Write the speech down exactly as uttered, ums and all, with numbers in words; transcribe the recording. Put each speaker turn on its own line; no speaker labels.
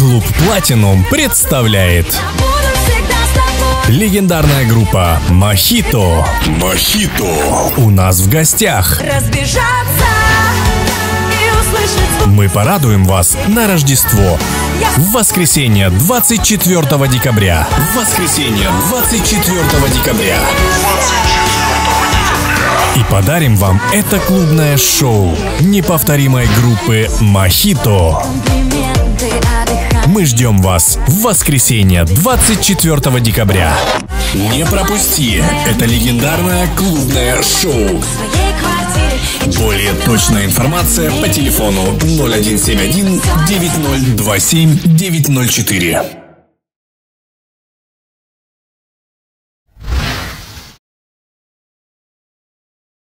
Клуб Platinum представляет легендарная группа Мохито. Мохито. У нас в гостях. Мы порадуем вас на Рождество. В воскресенье двадцать четвёртого декабря. В воскресенье двадцать четвёртого декабря. И подарим вам это клубное шоу неповторимой группы Мохито. Мы ждем вас в воскресенье двадцать четвёртого декабря. Не пропусти это легендарное клубное шоу. Более точная информация по телефону ноль один семь один девять ноль два семь девять ноль четыре.